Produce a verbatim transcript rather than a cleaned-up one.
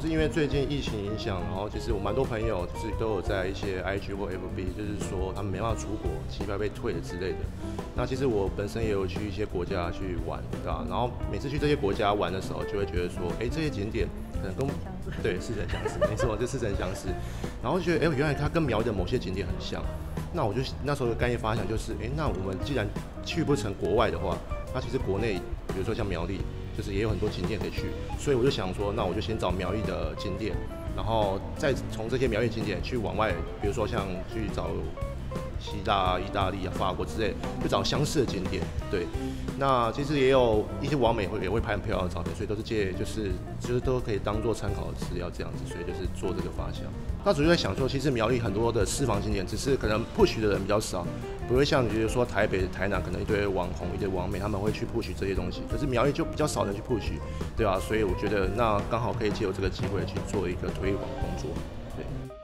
就是因为最近疫情影响，然后其实我蛮多朋友就是都有在一些 I G 或 F B， 就是说他们没办法出国，机票被退了之类的。那其实我本身也有去一些国家去玩，对吧？然后每次去这些国家玩的时候，就会觉得说，哎，这些景点可能跟对似曾相识，没错，就似曾相识。然后就觉得，哎，原来它跟苗栗的某些景点很像。那我就那时候的概念发想就是，哎，那我们既然去不成国外的话，那其实国内，比如说像苗栗。就是也有很多景点可以去，所以我就想说，那我就先找苗栗的景点，然后再从这些苗栗景点去往外，比如说像去找希腊、意大利啊、法国之类，就找相似的景点。对，那其实也有一些网美会也会拍很漂亮的照片，所以都是借就是就是都可以当做参考的资料这样子，所以就是做这个发想。那主要在想说，其实苗栗很多的私房景点，只是可能 push 的人比较少。不会像比如说台北、台南可能一堆网红、一堆网美，他们会去 push 这些东西，可是苗栗就比较少人去 push， 对吧、啊？所以我觉得那刚好可以借由这个机会去做一个推广工作，对。